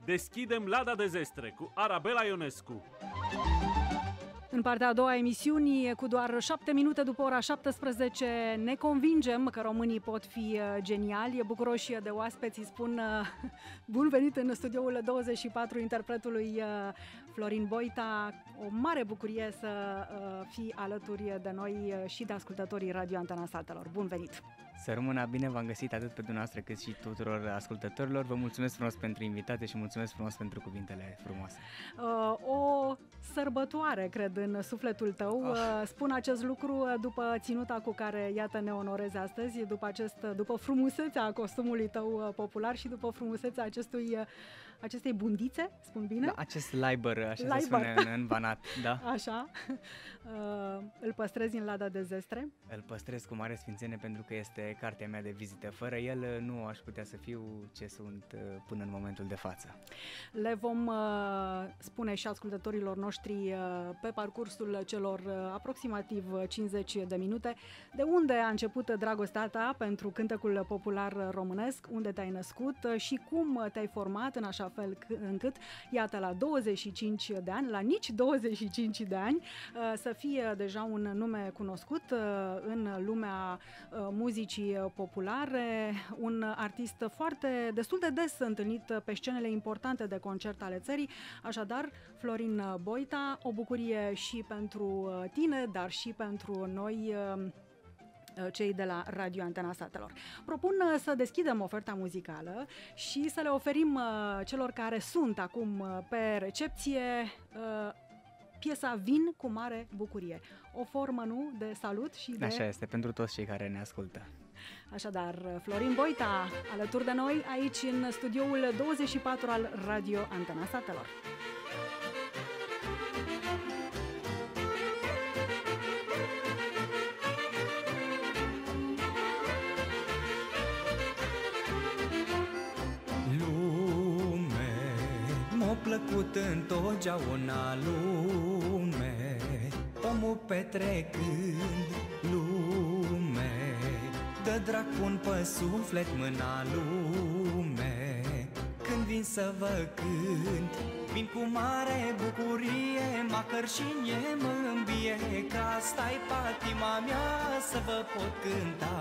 Deschidem Lada de Zestre cu Arabela Ionescu. În partea a doua a emisiunii, cu doar 7 minute după ora 17, ne convingem că românii pot fi geniali. Bucuroși de oaspeți îi spun bun venit în studioul 24 interpretului Florin Boita. O mare bucurie să fii alături de noi și de ascultătorii Radio Antena Satelor. Bun venit! Să rămână bine, v-am găsit atât pe dumneavoastră cât și tuturor ascultătorilor. Vă mulțumesc frumos pentru invitație și mulțumesc frumos pentru cuvintele frumoase. O sărbătoare, cred, în sufletul tău. Spun acest lucru după ținuta cu care, iată, ne onorezi astăzi, după frumusețea costumului tău popular și după frumusețea acestei bundițe, spun bine? Da, acest laibăr, așa se spune în Banat, da. Așa. Îl păstrezi în Lada de Zestre? Îl păstrez cu mare sfințenie pentru că este cartea mea de vizită. Fără el nu aș putea să fiu ce sunt până în momentul de față. Le vom spune și ascultătorilor noștri pe parcursul celor aproximativ 50 de minute de unde a început dragostea ta pentru cântecul popular românesc, unde te-ai născut și cum te-ai format în așa fel încât, iată, la 25 de ani, la nici 25 de ani, să fie deja un nume cunoscut în lumea muzicii populare, un artist destul de des întâlnit pe scenele importante de concert ale țării. Așadar, Florin Boita, o bucurie și pentru tine, dar și pentru noi, cei de la Radio Antena Satelor. Propun să deschidem oferta muzicală și să le oferim celor care sunt acum pe recepție piesa Vin cu mare bucurie. O formă, nu, de salut și de... Așa este, pentru toți cei care ne ascultă. Așadar, Florin Boita, alături de noi, aici în studioul 24 al Radio Antena Satelor. M-a plăcut întotdeauna lume, omul petrecând lume, dă drac pun pe suflet mâna lume. Când vin să vă cânt, vin cu mare bucurie, măcar și mie mă îmbie, că asta-i patima mea să vă pot cânta.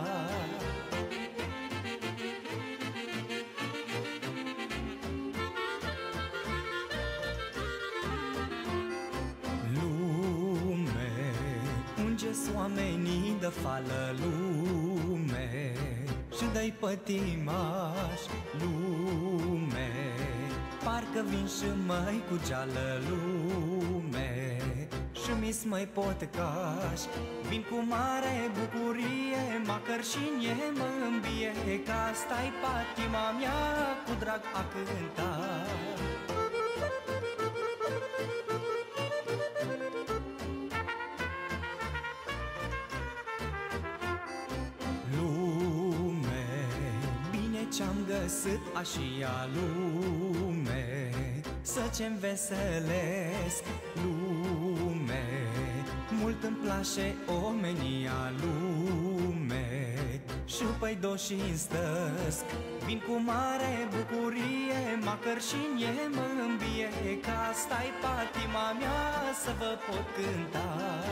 Oamenii de fală lume și dă-i pătimaș lume, parcă vin și măi cu geală lume și mi-s măi potcaș. Vin cu mare bucurie, măcar și mie mă îmbie, că asta-i patima mea cu drag a cânta. Ce-am găsit așa lume, să ce-mi veselesc lume, mult îmi place omenia lume și păi doși-n stăsc. Vin cu mare bucurie, măcar și mie mă îmbie, că asta-i patima mea să vă pot cânta.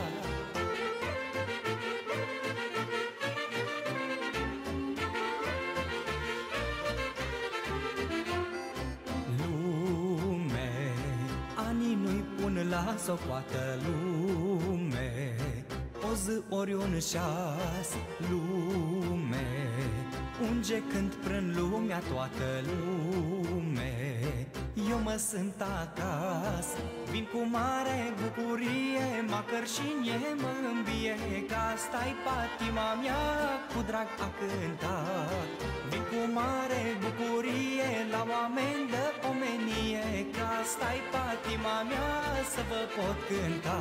La socoată lume, o zi ori un șas lume, unge când prân lumea toată lume, eu mă sunt acasă. Vin cu mare bucurie, măcar și mie mă îmbie, că asta-i patima mea cu drag a cânta. Vin cu mare bucurie la oameni de omenie, că asta-i patima mea să vă pot cânta.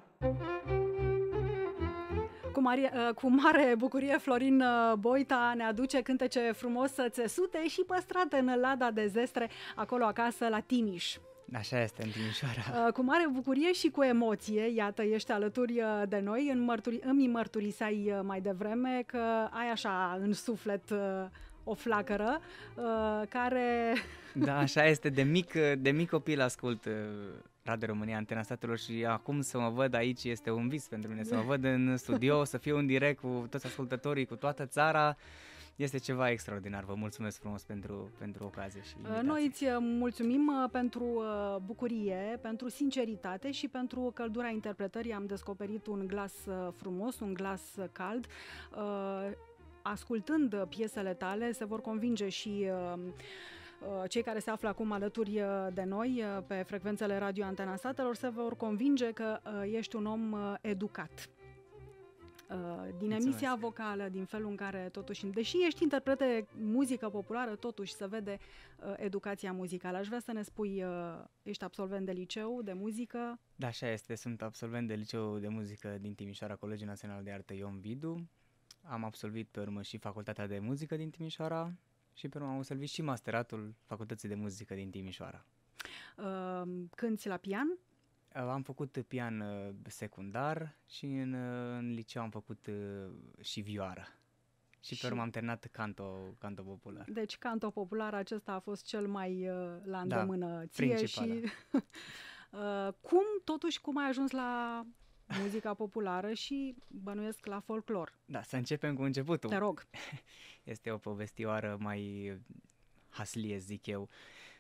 Cu mare bucurie, Florin Boita ne aduce cântece frumos țesute și păstrate în Lada de Zestre, acolo acasă la Timiș. Așa este, în Timișoara. Cu mare bucurie și cu emoție, iată, ești alături de noi. Îmi mărturiseai mai devreme că ai așa în suflet o flacără care... Da, așa este, de mic copil ascult Radio România, Antena Statelor și acum să mă văd aici este un vis pentru mine, să mă văd în studio, să fiu în direct cu toți ascultătorii, cu toată țara. Este ceva extraordinar, vă mulțumesc frumos pentru ocazie și invitație. Noi îți mulțumim pentru bucurie, pentru sinceritate și pentru căldura interpretării. Am descoperit un glas frumos, un glas cald. Ascultând piesele tale se vor convinge și cei care se află acum alături de noi pe frecvențele Radio Antena Statelor se vor convinge că ești un om educat. Din emisia vocală, din felul în care totuși, deși ești interpret de muzică populară, totuși se vede educația muzicală. Aș vrea să ne spui, ești absolvent de liceu de muzică? Da, așa este, sunt absolvent de liceu de muzică din Timișoara, Colegiul Național de Artă Ion Vidu. Am absolvit pe urmă și Facultatea de Muzică din Timișoara și pe urmă am absolvit și masteratul Facultății de Muzică din Timișoara. Cânti la pian? Am făcut pian secundar și în liceu am făcut și vioară. Și pe urmă am terminat canto popular. Deci canto popular acesta a fost cel mai la îndemână ție principală. Și cum ai ajuns la muzica populară și bănuiesc la folclor? Da, să începem cu începutul. Te rog. Este o povestioară mai haslie, zic eu.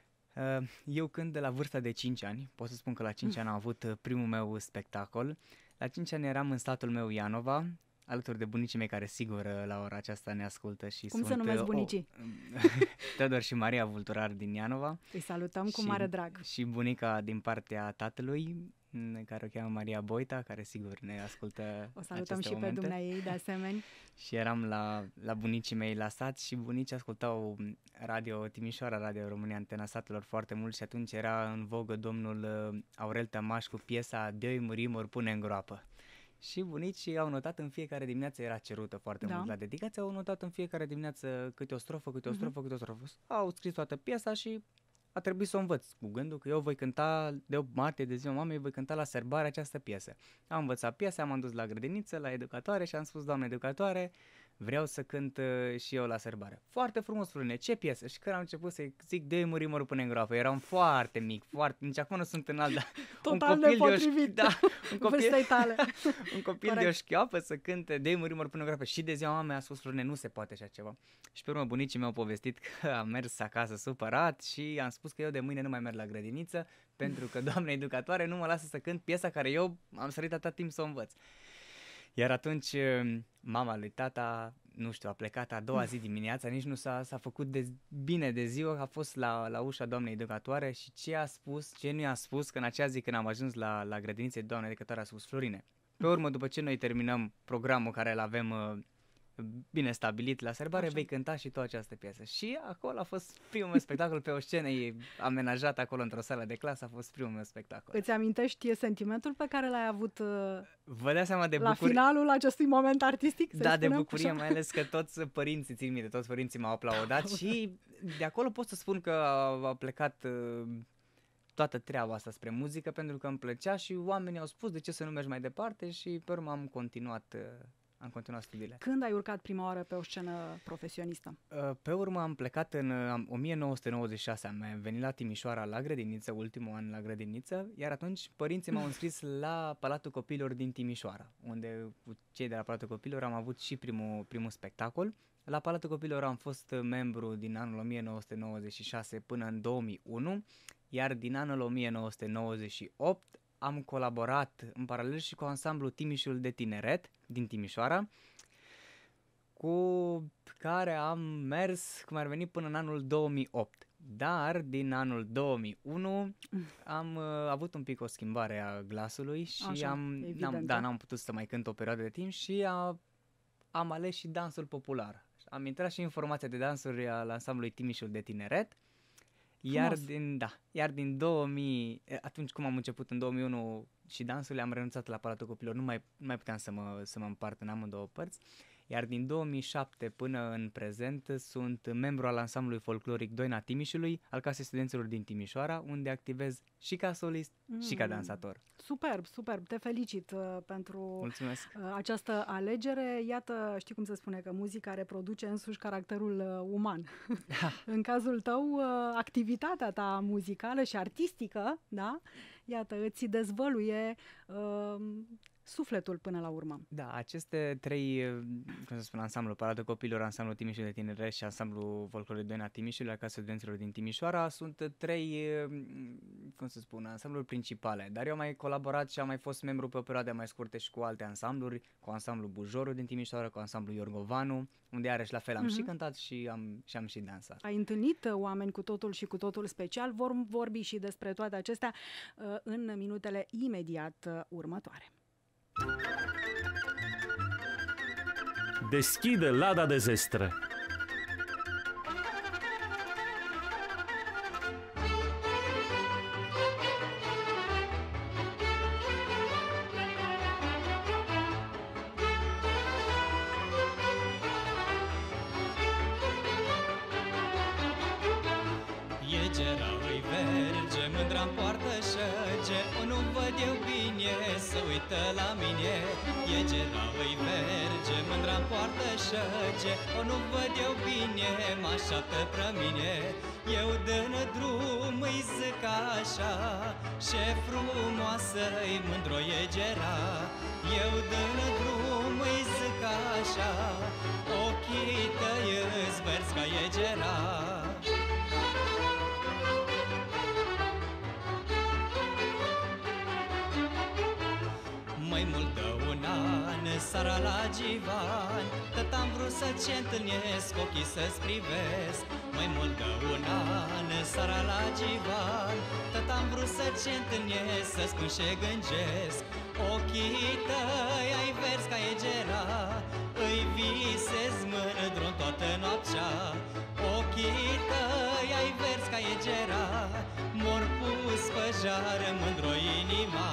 Eu când de la vârsta de 5 ani, pot să spun că la 5 ani am avut primul meu spectacol. La 5 ani eram în statul meu Ianova, alături de bunicii mei care sigur la ora aceasta ne ascultă și Cum se numesc bunicii? Teodor și Maria Vulturar din Ianova. Îi salutăm cu mare drag. Și bunica din partea tatălui, care o cheamă Maria Boita, care sigur ne ascultă. O salutăm și momente. Pe dumneaei de asemenea. Și eram la bunicii mei la sat și bunicii ascultau Radio Timișoara, Radio România, Antena Statelor foarte mult și atunci era în vogă domnul Aurel Tămaș cu piesa De-oi muri, mor pune în groapă. Și bunicii au notat în fiecare dimineață, era cerută foarte mult la dedicație, au notat în fiecare dimineață câte o strofă, câte o strofă, câte o strofă. Au scris toată piesa și a trebuit să o învăț, cu gândul că eu voi cânta de 8 martie, de ziua mamei, voi cânta la sărbare această piesă. Am învățat piesa, m-am dus la grădiniță, la educatoare și am spus, doamne educatoare, vreau să cânt și eu la sărbare. Foarte frumos, Florine, ce piesă? Și când am început să zic de muri mor până în groapă, eram foarte mic, nici acum nu sunt înalt, dar total nepotrivit, un copil tale. Un copil de o șchioapă să cânte de muri mor până în groapă și de ziua mamei a spus, Florine, nu se poate așa ceva. Și pe urmă bunicii mi-au povestit că am mers acasă supărat și am spus că eu de mâine nu mai merg la grădiniță pentru că doamna educatoare nu mă lasă să cânt piesa care eu am sărit atât timp să o învăț. Iar atunci mama lui tata, nu știu, a plecat a doua zi dimineața, nici nu s-a făcut bine de ziua, a fost la ușa doamnei educatoare și ce nu i-a spus, că în acea zi când am ajuns la grădiniță, doamna educatoare a spus, Florine, pe urmă după ce noi terminăm programul care îl avem bine stabilit la sărbare, vei cânta și tu această piesă. Și acolo a fost primul meu spectacol pe o scenă amenajată acolo într-o sală de clasă, a fost primul meu spectacol. Îți amintești sentimentul pe care l-ai avut vă dați seama de la finalul acestui moment artistic? Da, de bucurie, mai ales că toți părinții, țin minte, toți părinții m-au aplaudat și de acolo pot să spun că a plecat toată treaba asta spre muzică pentru că îmi plăcea și oamenii au spus de ce să nu mergi mai departe și pe urmă am continuat studiile. Când ai urcat prima oară pe o scenă profesionistă? Pe urmă am plecat în 1996, am venit la Timișoara la grădiniță, ultimul an la grădiniță, iar atunci părinții m-au înscris la Palatul Copilor din Timișoara, unde cu cei de la Palatul Copilor am avut și primul spectacol. La Palatul Copilor am fost membru din anul 1996 până în 2001, iar din anul 1998 am colaborat în paralel și cu ansamblul Timișul de Tineret din Timișoara, cu care am mers, cum ar veni, până în anul 2008. Dar din anul 2001 am avut un pic o schimbare a glasului și n-am putut să mai cânt o perioadă de timp și am ales și dansul popular. Am intrat și în formația de dansuri al ansamblului Timișul de Tineret. Iar din 2000, atunci cum am început în 2001 și dansurile, am renunțat la Palatul Copilor, nu mai puteam să mă împart în amândouă părți. Iar din 2007 până în prezent sunt membru al ansamblului folcloric Doina Timișului, al Casei Studenților din Timișoara, unde activez și ca solist și ca dansator. Superb, superb. Te felicit pentru Mulțumesc. Această alegere. Iată, știi cum se spune, că muzica reproduce însuși caracterul uman. În cazul tău, activitatea ta muzicală și artistică, da? Iată, îți dezvăluie sufletul până la urmă. Da, aceste trei, cum să spun, ansamblu Parada Copiilor, ansamblul Timișul de Tineret și ansamblul folcloric Doina Timișului, la Casa Studenților din Timișoara, sunt trei, cum să spun, ansambluri principale. Dar eu am mai colaborat și am mai fost membru pe o perioadă mai scurte și cu alte ansambluri, cu ansamblul Bujorul din Timișoara, cu ansamblul Iorgovanu, unde iarăși la fel am și cântat și am și dansat. Ai întâlnit oameni cu totul și cu totul special. Vom vorbi și despre toate acestea în minutele imediat următoare. Deschide lada de zestre. Iegera îi verge, mândra-n poartă șege, o nu văd eu bine, să uită la mine. Iegera îi verge, mândra-n poartă șege, o nu văd eu bine, mă așteaptă pre mine. Eu dă-n drum, îi zic așa, ce frumoasă-i mândro Iegera. Eu dă-n drum, îi zic așa, ochii tăi-s verzi ca Iegera. Mai mult de un an, seara la Givan, tot am vrut să-ți întâlnesc, ochii să-ți privesc. Mai mult de un an, seara la Givan, tot am vrut să-ți întâlnesc, să spun ce gândesc. Ochii tăi ai vers ca Iegera, îi visez mândru toată noaptea. Ochii tăi ai vers ca Iegera, m-or pus pe jar mândro inima.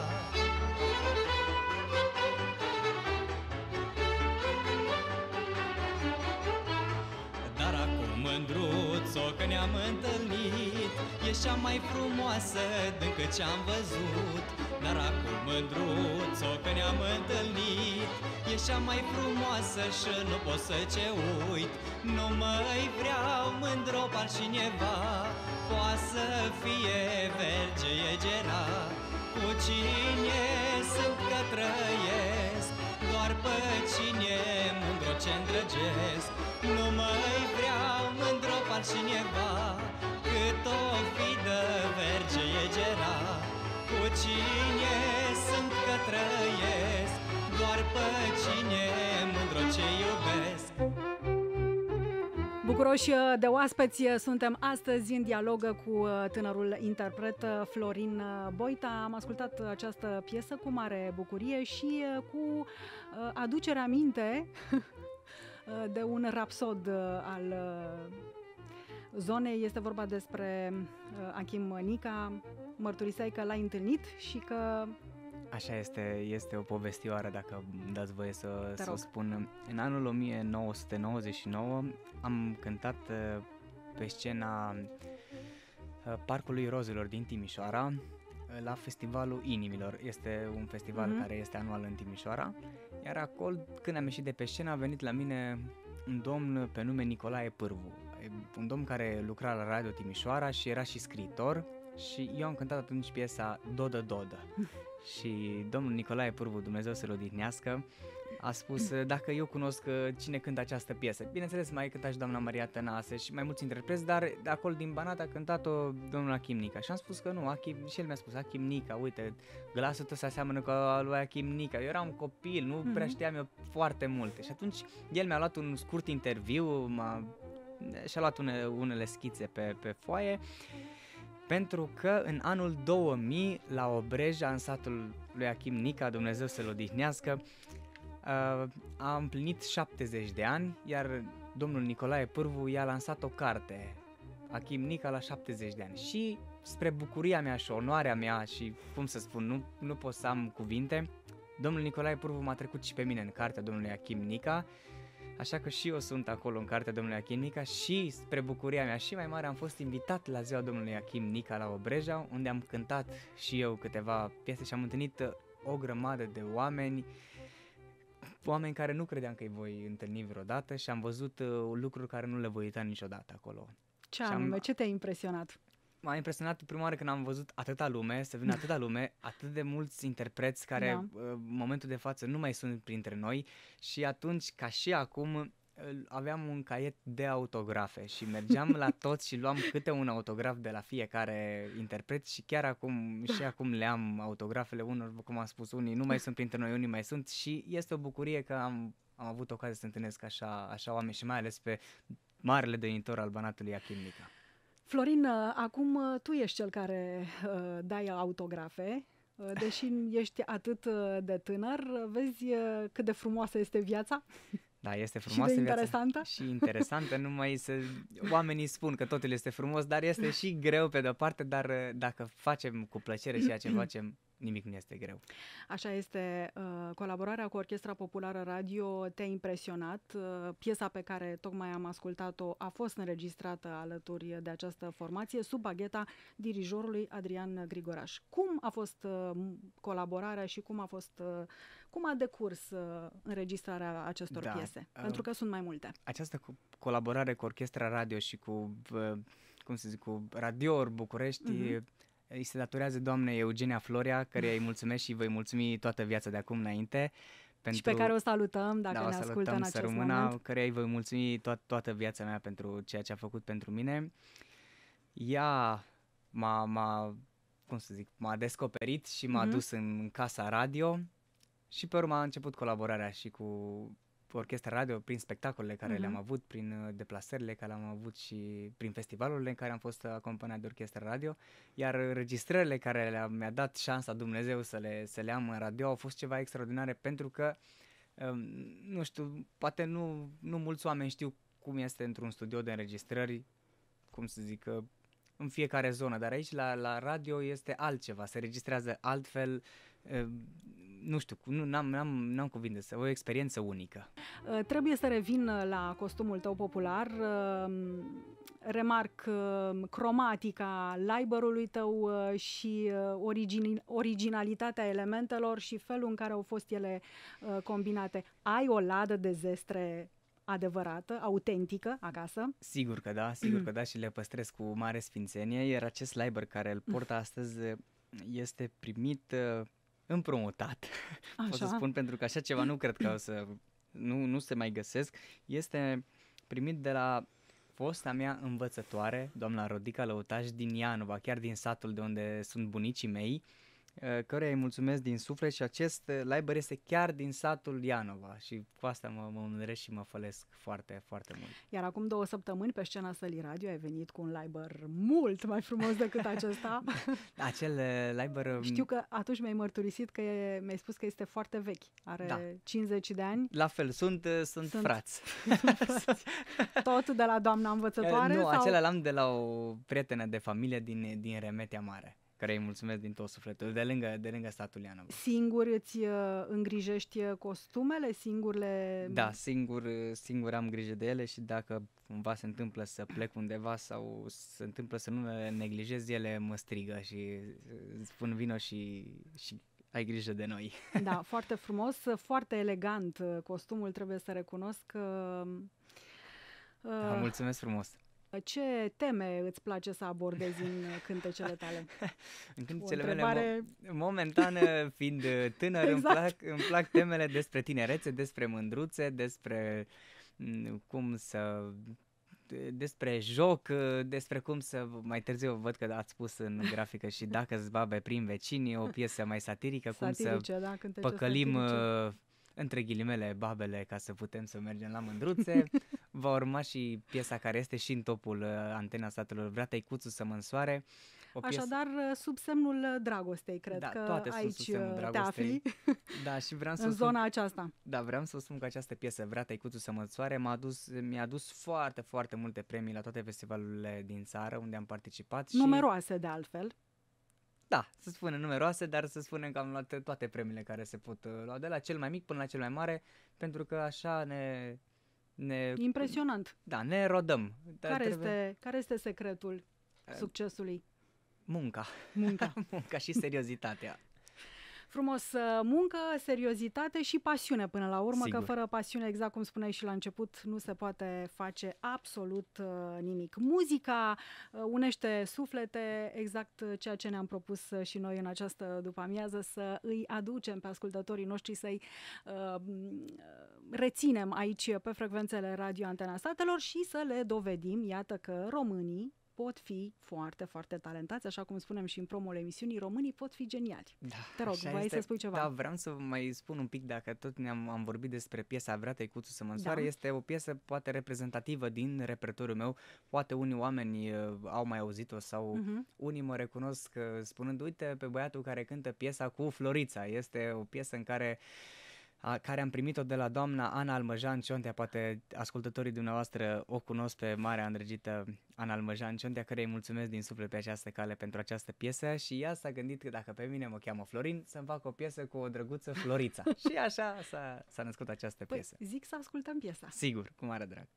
Mândruțo, că ne-am întâlnit, ești cea mai frumoasă din cât ce-am văzut. Dar acum, mândruțo, că ne-am întâlnit, ești cea mai frumoasă și nu pot să ce uit. Nu mai vreau mândro pe altcineva, poate să fie verge Iegera. Cu cine sunt că trăiesc, doar pe cine mândro ce îndrăgesc. Nu mai vreau mândro pe altcineva, cât o fi de verge Iegera. Cu cine sunt că trăiesc, doar pe cine mândro ce iubesc. Bucuroși de oaspeți suntem astăzi în dialog cu tânărul interpret Florin Boita. Am ascultat această piesă cu mare bucurie și cu aducerea aminte de un rapsod al zonei. Este vorba despre Achim Nica. Mărturiseai că l-ai întâlnit și că... Așa este o povestioară, dacă îmi dați voie să o spun. În anul 1999 am cântat pe scena Parcului Rozelor din Timișoara la Festivalul Inimilor. Este un festival care este anual în Timișoara. Iar acolo, când am ieșit de pe scenă, a venit la mine un domn pe nume Nicolae Pârvu. Un domn care lucra la Radio Timișoara și era și scriitor. Și eu am cântat atunci piesa Dodă Dodă. Și domnul Nicolae Pârvu, Dumnezeu să-l odihnească, a spus dacă eu cunosc cine cântă această piesă. Bineînțeles, mai cânta și doamna Maria Tănase și mai mulți interpreți, dar de acolo din Banat a cântat-o domnul Achim Nica. Și am spus că nu, și el mi-a spus, Achim Nica, uite, glasul tău se aseamănă cu al lui Achim Nica. Eu eram copil, nu prea știam eu foarte multe. Și atunci el mi-a luat un scurt interviu, și-a luat unele schițe pe foaie, pentru că în anul 2000, la Obreja, în satul lui Achim Nica, Dumnezeu să-l odihnească, a împlinit 70 de ani, iar domnul Nicolae Pârvu i-a lansat o carte, Achim Nica la 70 de ani. Și spre bucuria mea și onoarea mea și, cum să spun, nu pot să am cuvinte, Domnul Nicolae Purvu m-a trecut și pe mine în cartea domnului Achim Nica, așa că și eu sunt acolo în cartea domnului Achim Nica și, spre bucuria mea și mai mare, am fost invitat la ziua domnului Achim Nica la Obreja, unde am cântat și eu câteva piese și am întâlnit o grămadă de oameni care nu credeam că îi voi întâlni vreodată și am văzut lucruri care nu le voi uita niciodată acolo. Ce anume? Ce te-a impresionat? M-a impresionat prima oară când am văzut atâta lume, să vină atâta lume, atât de mulți interpreți care în momentul de față nu mai sunt printre noi și atunci, ca și acum, aveam un caiet de autografe și mergeam la toți și luam câte un autograf de la fiecare interpret și chiar acum le am autografele unor, cum am spus, unii nu mai sunt printre noi, unii mai sunt și este o bucurie că am avut ocazia să întâlnesc așa oameni și mai ales pe marele dăinitor al Banatului Achim Nica. Florin, acum tu ești cel care dai autografe, deși ești atât de tânăr, vezi cât de frumoasă este viața? Da, este frumoasă și de viața. interesantă? Și interesantă, oamenii spun că totul este frumos, dar este și greu pe de-o parte, dar dacă facem cu plăcere ceea ce facem, nimic nu este greu. Așa este. Colaborarea cu Orchestra Populară Radio te-a impresionat. Piesa pe care tocmai am ascultat-o a fost înregistrată alături de această formație sub bagheta dirijorului Adrian Grigoraș. Cum a fost colaborarea și cum a decurs înregistrarea acestor piese? Pentru că sunt mai multe. Această colaborare cu Orchestra Radio și cu Radio București îi se datorează doamnei Eugenia Florea, căreia îi mulțumesc și voi mulțumi toată viața de acum înainte. Și pe care o salutăm dacă ne ascultă în acest moment. Căreia îi voi mulțumi toată viața mea pentru ceea ce a făcut pentru mine. Ea m-a descoperit și m-a dus în casa radio și pe urmă a început colaborarea și cu Orchestra Radio prin spectacolele care le-am avut, prin deplasările care le-am avut și prin festivalurile în care am fost acompaniat de Orchestra Radio, iar înregistrările care mi-a dat șansa Dumnezeu să le am în radio au fost ceva extraordinare pentru că, nu știu, poate nu mulți oameni știu cum este într-un studio de înregistrări, în fiecare zonă, dar aici la radio este altceva, se registrează altfel. Nu știu, n-am cuvinte, o experiență unică. Trebuie să revin la costumul tău popular. Remarc cromatica librului tău și originalitatea elementelor și felul în care au fost ele combinate. Ai o ladă de zestre adevărată, autentică, acasă? Sigur că da și le păstrez cu mare sfințenie, iar acest liber care îl port astăzi este primit împrumutat, pot să spun, pentru că așa ceva nu cred că nu se mai găsesc. Este primit de la fosta mea învățătoare, doamna Rodica Lăutaș din Ianova, chiar din satul de unde sunt bunicii mei, căreia îi mulțumesc din suflet și acest liber este chiar din satul Ianova și cu asta mă mândresc și mă fălesc foarte, foarte mult. Iar acum 2 săptămâni pe scena Sălii Radio ai venit cu un liber mult mai frumos decât acesta. Acel liber... Știu că atunci mi-ai mărturisit că mi-ai spus că este foarte vechi, are 50 de ani. La fel, sunt frați. Tot de la doamna învățătoare? Nu, acela l-am de la o prietenă de familie din Remetea Mare, care îi mulțumesc din tot sufletul, de lângă statul Ianova. Singur îți îngrijești costumele? Da, singur am grijă de ele și dacă cumva se întâmplă să plec undeva sau se întâmplă să nu le neglijez, ele mă strigă și spun vino și ai grijă de noi. Da, foarte frumos, foarte elegant costumul, trebuie să recunosc. Mulțumesc frumos! Ce teme îți place să abordezi în cântecele tale? În cântecele mele, momentan, fiind tânăr, exact. îmi plac temele despre tinerețe, despre mândruțe, despre despre joc, despre cum să, mai târziu văd că ați spus în grafică și dacă-ți babe prin vecini, o piesă mai satirică, cum să păcălim între ghilimele babele ca să putem să mergem la mândruțe. Va urma și piesa care este și în topul Antena Satelor, Vrea Tăicuțu să mă însoare. Așadar, sub semnul dragostei, cred că aici te afli. Da, și vreau în zona aceasta. Da, vreau să spun că această piesă, Vrea Tăicuțu să mă însoare, mi-a adus foarte, foarte multe premii la toate festivalurile din țară unde am participat. Numeroase de altfel. Da, să spunem numeroase, dar să spunem că am luat toate premiile care se pot lua, de la cel mai mic până la cel mai mare, pentru că așa ne Impresionant. Da, ne rodăm. Care este secretul succesului? Munca. Munca. Munca și seriozitatea. Frumos, muncă, seriozitate și pasiune până la urmă, Sigur. că fără pasiune, exact cum spuneai și la început, nu se poate face absolut nimic. Muzica unește suflete, exact ceea ce ne-am propus și noi în această după-amiază, să îi aducem pe ascultătorii noștri, să-i reținem aici pe frecvențele Radio Antena Statelor și să le dovedim, iată că românii pot fi foarte, foarte talentați, așa cum spunem și în promul emisiunii, românii pot fi geniali. Da, te rog, vrei să spui ceva? Da, vreau să mai spun un pic, dacă tot am vorbit despre piesa Vrea tăicuțul să mă însoare, Da. este o piesă poate reprezentativă din repertoriul meu, poate unii oameni au mai auzit-o sau unii mă recunosc spunând, uite pe băiatul care cântă piesa cu Florița, este o piesă în care am primit-o de la doamna Ana Almăjan Ciontea, poate ascultătorii dumneavoastră o cunosc pe marea îndrăgită Ana Almăjan Ciontea, care îi mulțumesc din suflet pe această cale pentru această piesă și ea s-a gândit că dacă pe mine mă cheamă Florin, să-mi fac o piesă cu o drăguță Florița. Și așa s-a născut această piesă. Păi, zic să ascultăm piesa. Sigur, cu mare drag.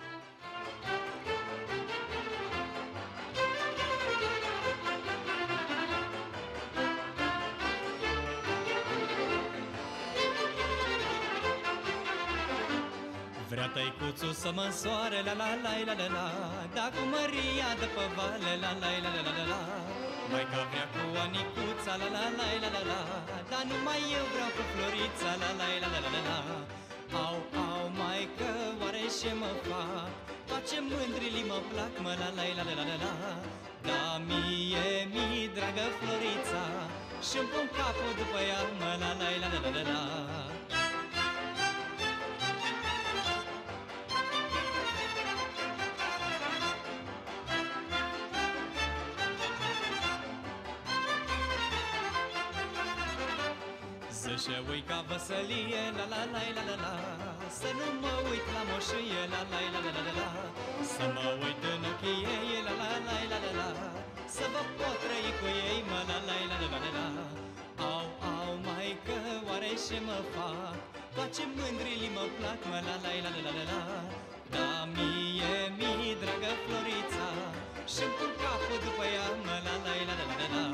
Vrea tăicuțul să mă însoare, la la la la la la, da cu Maria de pe vale, la la la la la la. Maica vrea cu Anicuța, la la la la la la, dar numai eu vreau cu Florița, la la la la la la. Au, au, maică, oare ce mă fac? Toate mândrilii mă plac, mă, la la la la la la. Da mie, dragă Florița, și-mi pun capul după ea, mă, la la la la la la. Să-și uit ca văsălie, la la la la la la. Să nu mă uit la moșie, la la la la la la. Să mă uit în ochii ei, la la la la la la. Să vă pot trăi cu ei, mă, la la la la la la. Au, au, maică, oare ce mă fac? Toate mândrilii mă plac, mă, la la la la la la. Da mie, dragă Florița, și-mi pun capul după ea, mă, la la la la la la.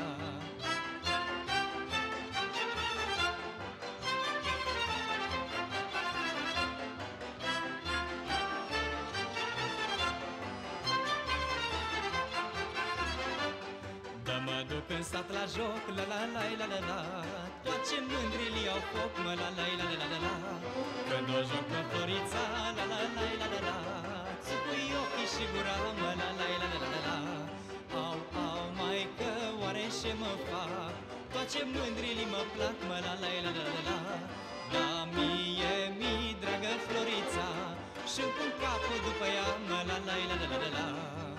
Mă duc în sat la joc, la la la la la la. Toate mândrilii au foc, mă, la la la la la la. Când o joc pe Florița, la la la la la la. Țipui ochii și gura, mă, la la la la la la. Au, au, maică, oare ce mă fac? Toate mândrilii mă plac, mă, la la la la la. Da mie, dragă Florița, și-mi pun capul după ea, mă, la la la la la la.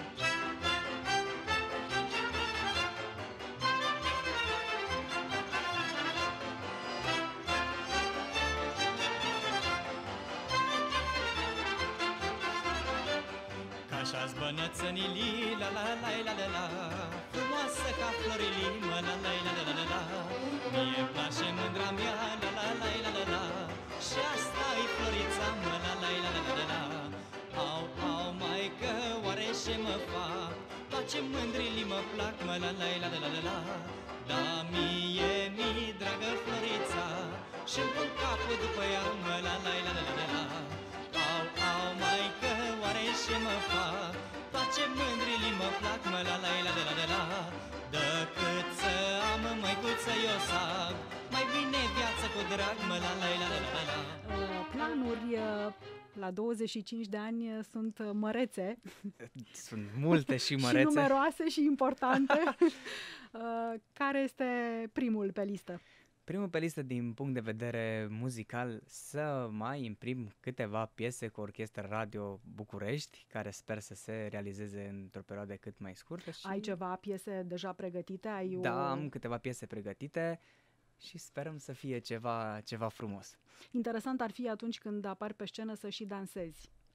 Așa-s bănățănilii, la la la la la la. Frumoasă ca florilii, mă, la la la la la la. Mie-mi place mândra mea, la la la la la la. Și asta-i Florița, mă, la la la la la la. Au, au, maică, oare ce mă fac? Toate mândrilii mă plac, mă, la la la la la la. Da mie, dragă Florița, și-mi pun capul după ea, mă, la la la la la la. Au, au, maică, oare ce mă fac? Toate mândrilii mă plac, mă, la la la la la la. Decât să am măicuță eu sag, mai bine viață cu drag, mă, la la la la la. Planuri la 25 de ani sunt mărețe. Sunt multe și mărețe. Și numeroase și importante. Care este primul pe listă? Primul pe listă din punct de vedere muzical, să mai imprim câteva piese cu orchestră Radio București, care sper să se realizeze într-o perioadă cât mai scurtă. Și... Ai ceva piese deja pregătite? Da, am câteva piese pregătite și sperăm să fie ceva frumos. Interesant ar fi atunci când apari pe scenă să și dansezi.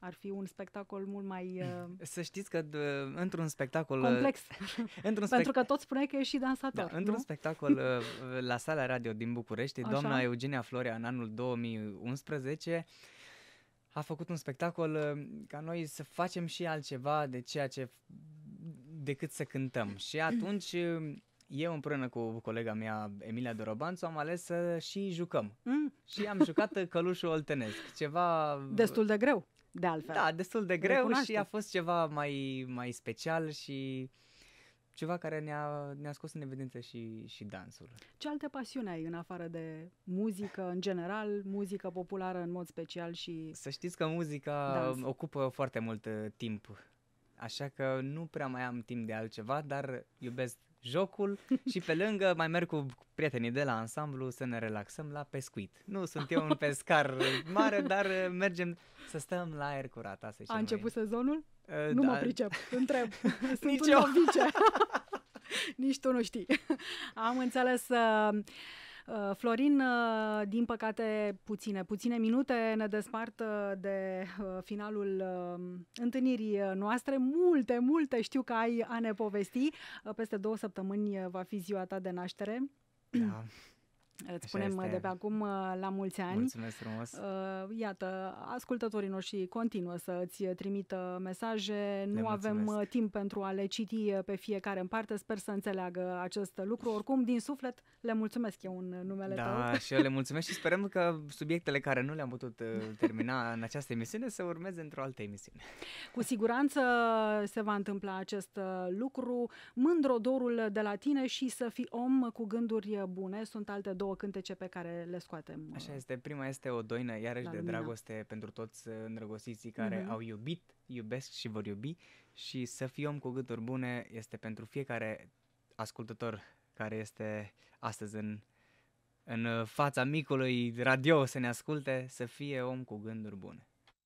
Ar fi un spectacol mult mai Să știți că într-un spectacol... complex, într-un pentru că tot spuneai că ești și dansator, da, într-un nu? spectacol la Sala Radio din București, Așa. doamna Eugenia Florea, în anul 2011, a făcut un spectacol ca noi să facem și altceva de ceea ce decât să cântăm. Și atunci eu împreună cu colega mea Emilia Dorobanțu am ales să și jucăm. Și am jucat Călușul Oltenesc. Ceva Destul de greu, de altfel. Da, destul de greu Recunoaște. și a fost ceva mai special și ceva care ne-a scos în evidență și dansul. Ce alte pasiuni ai în afară de muzică, în general, muzică populară în mod special și... Să știți că muzica Dans. ocupă foarte mult timp, așa că nu prea mai am timp de altceva, dar iubesc jocul și pe lângă mai merg cu prietenii de la ansamblu să ne relaxăm la pescuit. Nu sunt eu un pescar mare, dar mergem să stăm la aer curat. Asta A început sezonul? noi. Nu mă pricep, întreb. Sunt Nici un eu. novice. Nici tu nu știi. Am înțeles. Florin, din păcate, puține minute ne despart de finalul întâlnirii noastre. Multe știu că ai a ne povesti. Peste 2 săptămâni va fi ziua ta de naștere. Da, Îți spunem este. de pe acum la mulți ani. mulțumesc frumos. Iată, ascultătorii noștri continuă să îți trimită mesaje. Nu avem mulțumesc. timp pentru a le citi pe fiecare în parte. Sper să înțeleagă acest lucru. Oricum, din suflet, le mulțumesc eu în numele tău. Da, și eu le mulțumesc și sperăm că subiectele care nu le-am putut termina în această emisiune să urmeze într-o altă emisiune. Cu siguranță se va întâmpla acest lucru. Mândro dorul de la tine și să fii om cu gânduri bune. Sunt alte 2 cântece pe care le scoatem. Așa este, prima este o doină iarăși La de lumină. dragoste pentru toți îndrăgostiții care au iubit, iubesc și vor iubi, și să fii om cu gânduri bune este pentru fiecare ascultător care este astăzi în fața micului radio să ne asculte, să fie om cu gânduri bune.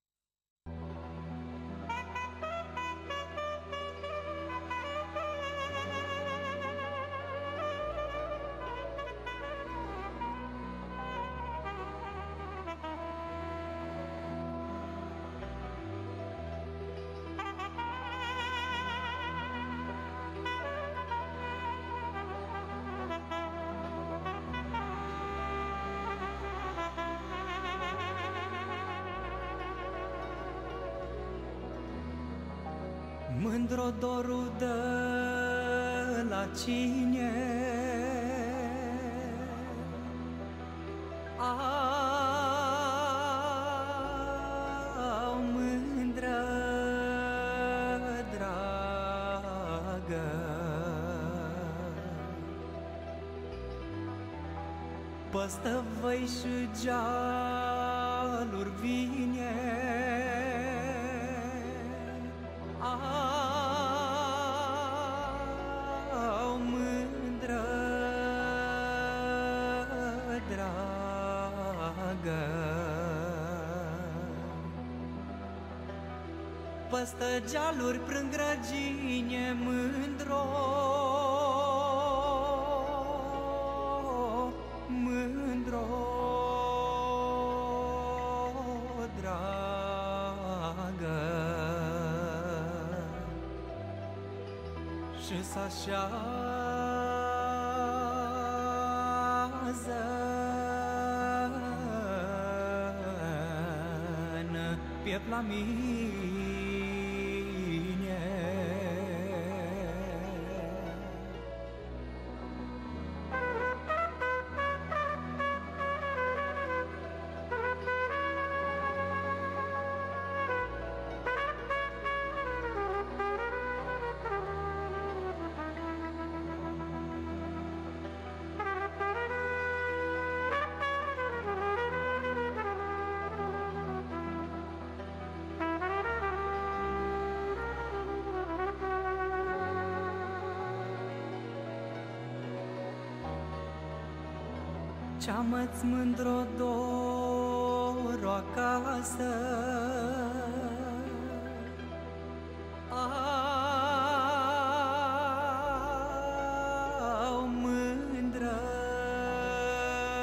Mândro dorul de la cine au mândră dragă, păstă văi și gealuri vine, au mândră dragă, păstă gealuri prâng răgine mândro, mândro dragă, și s-așează în piept la mine. Ce-am-ți mândro dor acasă, au mândră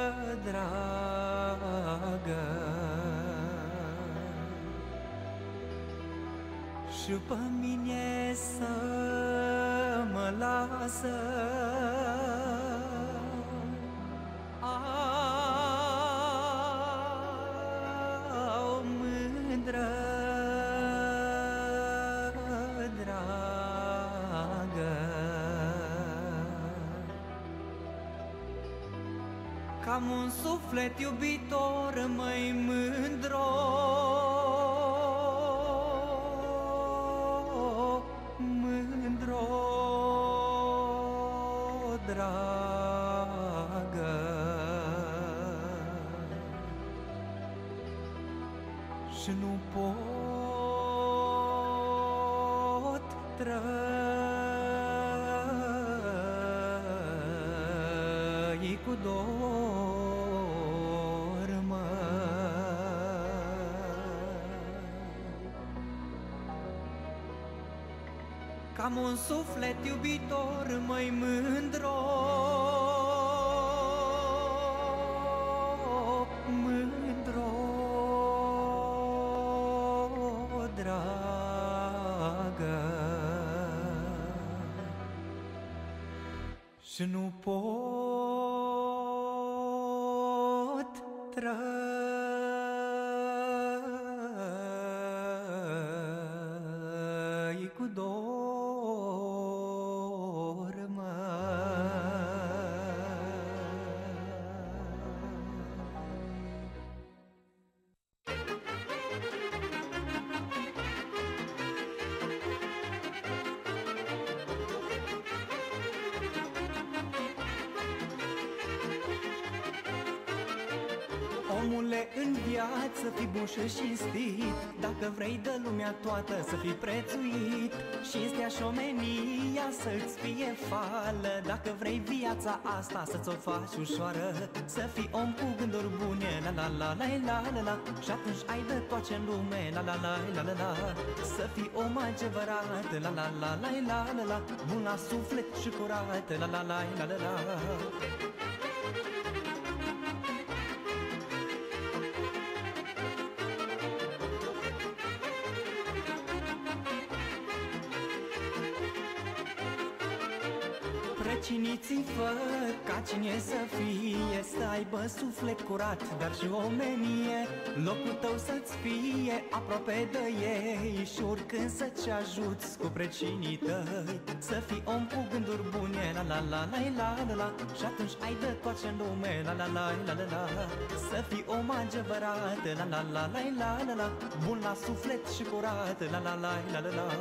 dragă, și pe mine să mă lasă. Au mândră dragă, cam un suflet iubitor, măi mândro, mândro dragă, și nu pot trăi cu dor, cam un suflet iubitor, măi mândro, mândro dragă, și nu pot trăi cu dor, omule, în viață fii bun și cinstit, dacă vrei de lumea toată să fii prețuit, cinstea și omenia să-ți fie fală, dacă vrei viața asta să ți-o faci ușoară, să fii om cu gânduri bune, la la la la la la la, și atunci ai de toate în lume, la la la la la la, să fii om adevărat, la la la la la la la, bun la suflet și curat, la la la la la la. Ciniții fă ca cine să fie, să aibă suflet curat, dar și omenie, locul tău să-ți fie aproape de ei, și oricând să-ți ajuți cu precinii tăi, să fii om cu gânduri bune, la la la la la la la, și atunci ai de toate în lume, la la la la la la, să fii om adevărat, la la la la la la la, bun la suflet și curat, la la la la la la.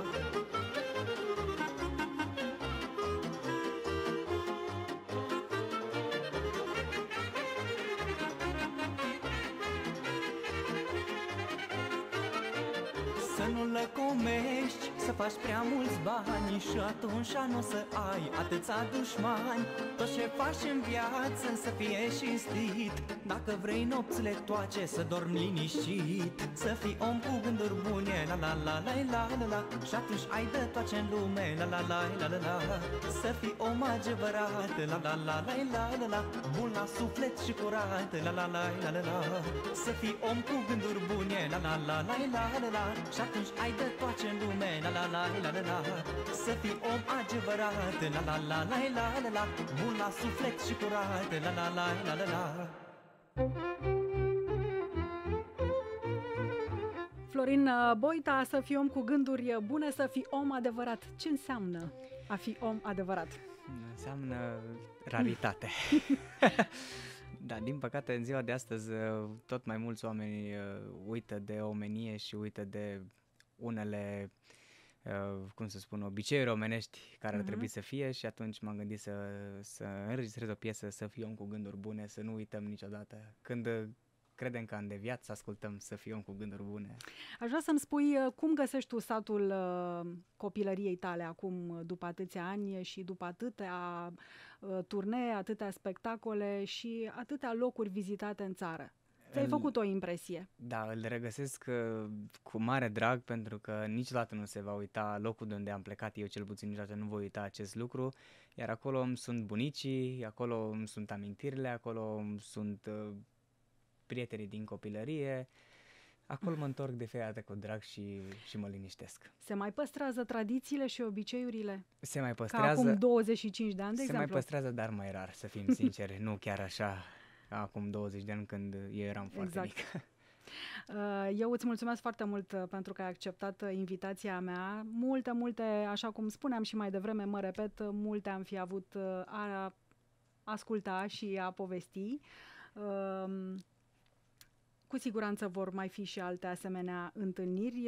Să nu lăcomești, să faci prea mulți bani, și atunci nu o să ai atâția dușmani. Tot ce faci în viață să fie cinstit, dacă vrei nopțile toace să dormi liniștit, să fii om cu gânduri bune, la la la la la la la, și atunci ai de toate în lume, la la la la la la, să fii om adevărat, la la la la la la la, bun la suflet și curat, la la la la la la, să fii om cu gânduri bune, la la la la la la la, și atunci ai de toate în lume, la la la la la la, să fii om adevărat, la la la la la la la, bun la suflet și curat, la la la la la la. Florin Boita, să fii om cu gânduri bune, să fii om adevărat. Ce înseamnă a fi om adevărat? Înseamnă raritate. Da, din păcate, în ziua de astăzi, tot mai mulți oameni uită de omenie și uită de unele, cum să spun, obiceiuri omenești care ar trebui să fie, și atunci m-am gândit să înregistrez o piesă, să fii om cu gânduri bune, să nu uităm niciodată. Când credem că am deviat, să ascultăm Să fii om cu gânduri bune. Aș vrea să-mi spui cum găsești tu satul copilăriei tale acum, după atâția ani și după atâtea turnee, atâtea spectacole și atâtea locuri vizitate în țară. Ți-ai făcut o impresie. Da, îl regăsesc cu mare drag, pentru că niciodată nu se va uita locul de unde am plecat, eu cel puțin niciodată nu voi uita acest lucru, iar acolo îmi sunt bunicii, acolo îmi sunt amintirile, acolo îmi sunt prietenii din copilărie. acolo mă întorc de fiecare dată cu drag și mă liniștesc. Se mai păstrează tradițiile și obiceiurile? Se mai Ca păstrează... acum 25 de ani, de se exemplu? mai păstrează, dar mai rar, să fim sinceri. Nu chiar așa ca acum 20 de ani când eu eram foarte mic. Eu îți mulțumesc foarte mult pentru că ai acceptat invitația mea. Multe, așa cum spuneam și mai devreme, mă repet, multe am fi avut a asculta și a povesti. Cu siguranță vor mai fi și alte asemenea întâlniri.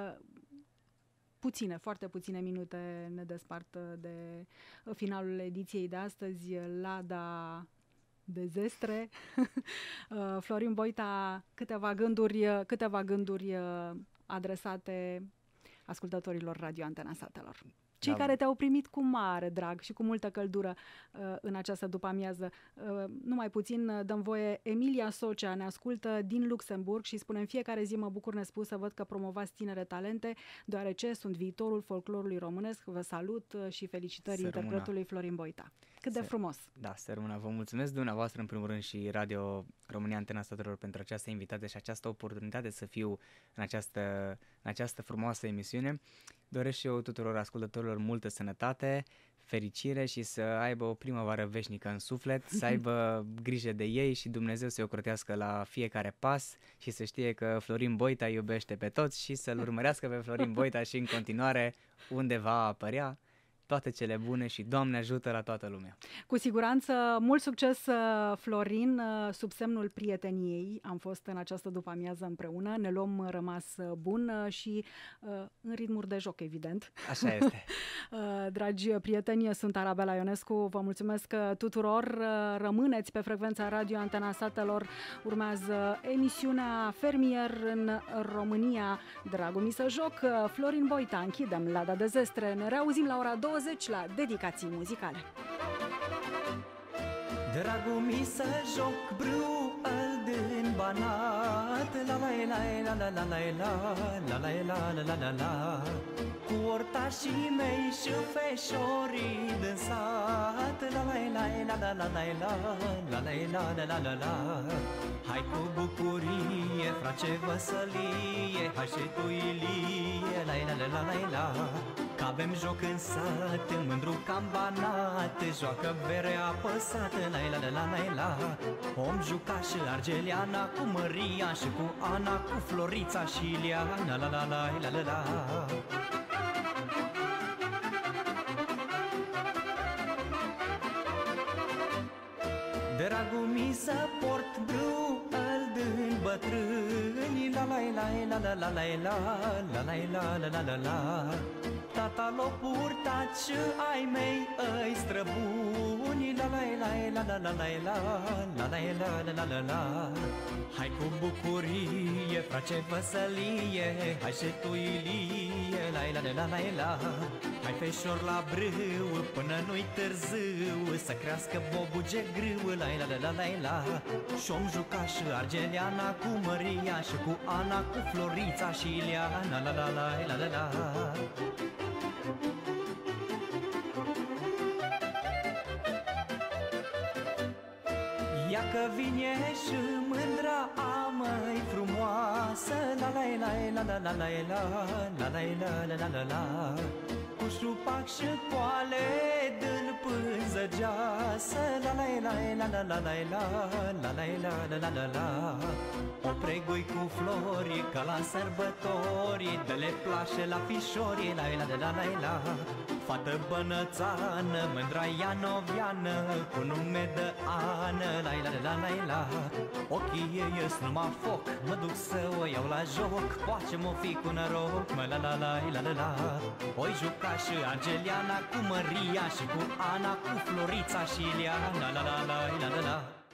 Foarte puține minute ne despart de finalul ediției de astăzi, Lada de Zestre. Florin Boita, câteva gânduri adresate ascultătorilor Radio Antena Satelor. Cei care te-au primit cu mare drag și cu multă căldură în această după-amiază. Numai puțin dăm voie, Emilia Socia ne ascultă din Luxemburg și spune: în fiecare zi mă bucur nespus să văd că promovați tinere talente, deoarece sunt viitorul folclorului românesc. Vă salut și felicitări interpretului Florin Boita. Cât de frumos! Da, să rămână. Vă mulțumesc dumneavoastră în primul rând și Radio România Antena Statelor pentru această invitație și această oportunitate să fiu în această frumoasă emisiune. Doresc și eu tuturor ascultătorilor multă sănătate, fericire și să aibă o primăvară veșnică în suflet, să aibă grijă de ei și Dumnezeu să-i ocrotească la fiecare pas și să știe că Florin Boita iubește pe toți și să-l urmărească pe Florin Boita și în continuare unde va apărea. Toate cele bune și Doamne ajută la toată lumea. Cu siguranță, mult succes, Florin, sub semnul prieteniei. Am fost în această după-amiază împreună, ne luăm rămas bun și în ritmuri de joc, evident. Așa este. Dragi prieteni, sunt Arabela Ionescu, vă mulțumesc tuturor, rămâneți pe frecvența Radio Antena Satelor, urmează emisiunea Fermier în România. Dragul mi să joc, Florin Boita, închidem Lada de Zestre, ne reauzim la ora 20 la dedicații muzicale. Dragul mi să joc brâu din banat, la la la la la la la la la la la la la, cu ortașii mei și feșorii din sat, la la la la la la la la la la la la la. Hai cu bucurie, frate, văsălie, hai și tu ilie, la la la la la la. Că avem joc în sat, mândru cam banat, joacă bere apăsată, la la la la la la. Om juca și Argeliana cu Maria și cu Ana, cu Florița și Ileana, la la la la la la. Dragul mi să port brâu din bătrâni, la la la la la la la la la la la la la la. Tata l-o purtat și ai mei îi străbuni, la la la la la la la la la la la la la. Hai cu bucurie, frate, văsălie, hai și tu ilie, la la la la la. Hai feșor la brâu până nu-i târziu, să crească bobuge grâu, la la la la la. Și-om juca și Argeliana cu Maria și cu Ana, cu Florița și Ileana, la la la la la la. Ia că vine și mândra a măi frumoasă, la la la la la la la la la la la la la. Cu șupac și poale din pânză geasă, la la la la la la la la la la la la la. O pregui cu flori ca la sărbători, dă-le plașe la fișori, la la la la la. Fată bănățană, mândra ianoviană, cu nume de Ană, la la la la la. Ochii ei ies numai foc, mă duc să o iau la joc, poate m-o fi cu noroc, mă la la la la la la. Oi juca și Argeliana cu Maria și cu Ana, cu Florița și Ileana, la la la la la la.